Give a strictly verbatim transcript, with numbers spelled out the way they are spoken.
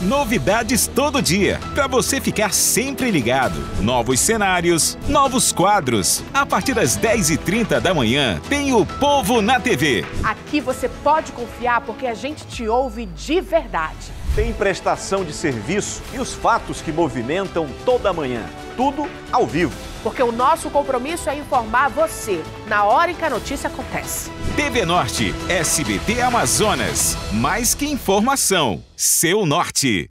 Novidades todo dia, para você ficar sempre ligado. Novos cenários, novos quadros. A partir das dez e trinta da manhã, tem o Povo na T V. Aqui você pode confiar porque a gente te ouve de verdade. Tem prestação de serviço e os fatos que movimentam toda a manhã. Tudo ao vivo. Porque o nosso compromisso é informar você na hora em que a notícia acontece. T V Norte, S B T Amazonas. Mais que informação, seu norte.